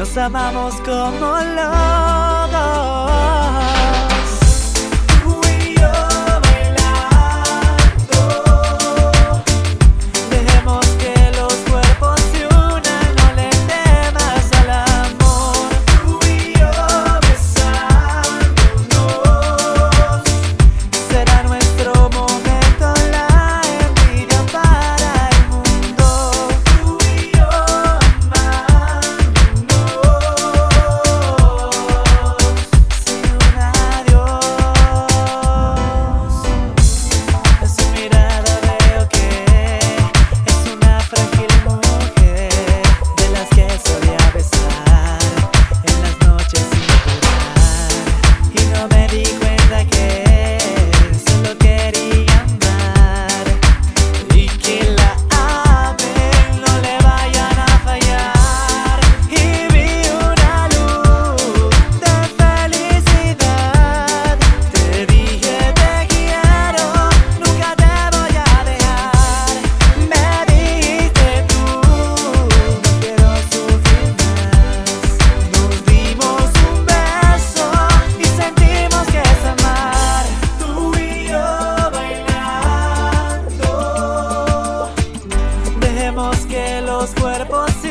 nos amamos como locos. Tú y yo bailando, dejemos que los cuerpos se unan, no le temas al amor. Tú y yo besándonos, será nuestro momento, la envidia para el mundo. Tú y yo sin un adiós. En su mirada veo que es una frágil mujer, de las que solía besar en las noches sin parar. Y no me di cuenta que solo quería amar y que la amen, no le vayan a fallar. Y vi una luz de felicidad. Te dije te quiero, nunca te voy a dejar. Me dijiste tú, no quiero sufrir más. Nos dimos un beso y sentimos que es amar. Tú y yo bailando, dejemos que los cuerpos se